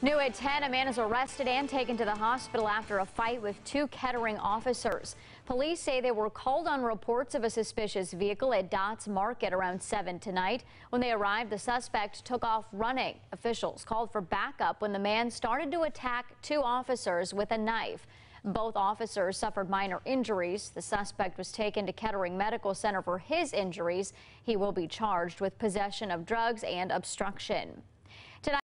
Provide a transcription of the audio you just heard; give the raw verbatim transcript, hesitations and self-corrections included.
New at ten, a man is arrested and taken to the hospital after a fight with two Kettering officers. Police say they were called on reports of a suspicious vehicle at Dots Market around seven tonight. When they arrived, the suspect took off running. Officials called for backup when the man started to attack two officers with a knife. Both officers suffered minor injuries. The suspect was taken to Kettering Medical Center for his injuries. He will be charged with possession of drugs and obstruction. Tonight